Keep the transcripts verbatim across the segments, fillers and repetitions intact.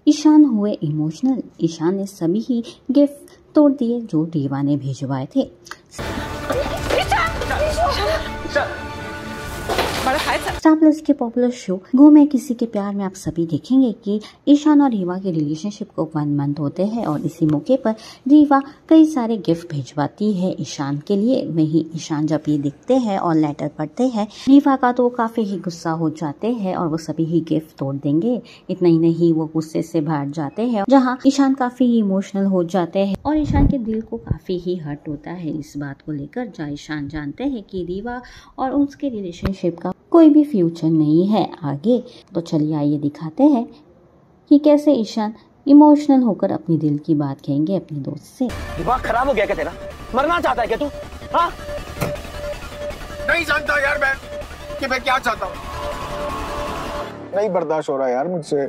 ईशान हुए इमोशनल। ईशान ने सभी ही गिफ्ट तोड़ दिए जो रीवा ने भिजवाए थे। स्टार प्लस के पॉपुलर शो गुम है किसी के प्यार में आप सभी देखेंगे कि ईशान और रीवा के रिलेशनशिप को वन मंथ होते हैं और इसी मौके पर रीवा कई सारे गिफ्ट भिजवाती है ईशान के लिए। वहीं ईशान जब ये दिखते हैं और लेटर पढ़ते हैं रीवा का तो काफी ही गुस्सा हो जाते हैं और वो सभी ही गिफ्ट तोड़ देंगे। इतना ही नहीं वो गुस्से से भर जाते हैं, जहाँ ईशान काफी इमोशनल हो जाते हैं और ईशान के दिल को काफी ही हर्ट होता है इस बात को लेकर, जहाँ ईशान जानते हैं कि रीवा और उसके रिलेशनशिप का कोई भी फ्यूचर नहीं है आगे। तो चलिए आइए दिखाते हैं कि कैसे ईशान इमोशनल होकर अपनी दिल की बात कहेंगे अपने दोस्त से। दिमाग खराब हो गया क्या तेरा? मरना चाहता है क्या तू? हाँ? नहीं जानता यार मैं कि मैं क्या चाहता हूँ। नहीं बर्दाश्त हो रहा यार मुझसे,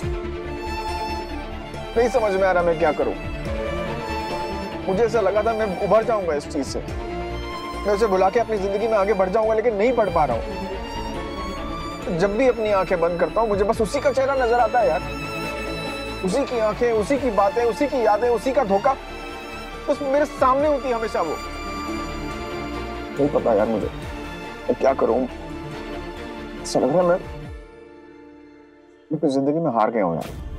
नहीं समझ में आ रहा मैं क्या करूँ। मुझे ऐसा लगा था मैं उभर जाऊंगा इस चीज से, मैं उसे भुला के अपनी जिंदगी में आगे बढ़ जाऊंगा, लेकिन नहीं बढ़ पा रहा हूँ। जब भी अपनी आंखें बंद करता हूँ मुझे बस उसी का चेहरा नजर आता है यार, उसी की आंखें, उसी की बातें, उसी की यादें, उसी का धोखा बस मेरे सामने होती है हमेशा वो। नहीं पता यार मुझे मैं क्या करूं। ऐसा लग रहा है मैं अपनी जिंदगी में हार गया हूं यार।